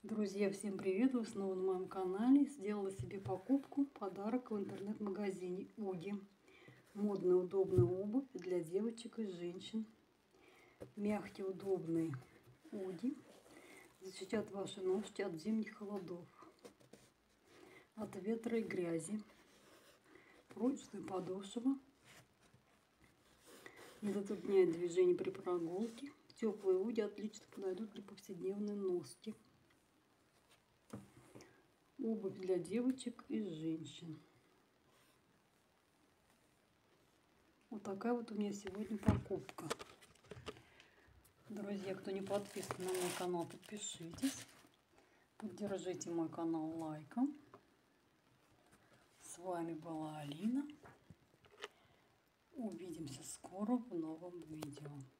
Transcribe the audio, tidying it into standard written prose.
Друзья, всем привет! Вы снова на моем канале. Сделала себе покупку, подарок в интернет-магазине Уги. Модная, удобная обувь для девочек и женщин. Мягкие, удобные Уги. Защитят ваши ножки от зимних холодов, от ветра и грязи. Прочная подошва. Не затрудняет движение при прогулке. Теплые Уги отлично подойдут для повседневной носки. Обувь для девочек и женщин. Вот такая вот у меня сегодня покупка. Друзья, кто не подписан на мой канал, подпишитесь. Поддержите мой канал лайком. С вами была Алина. Увидимся скоро в новом видео.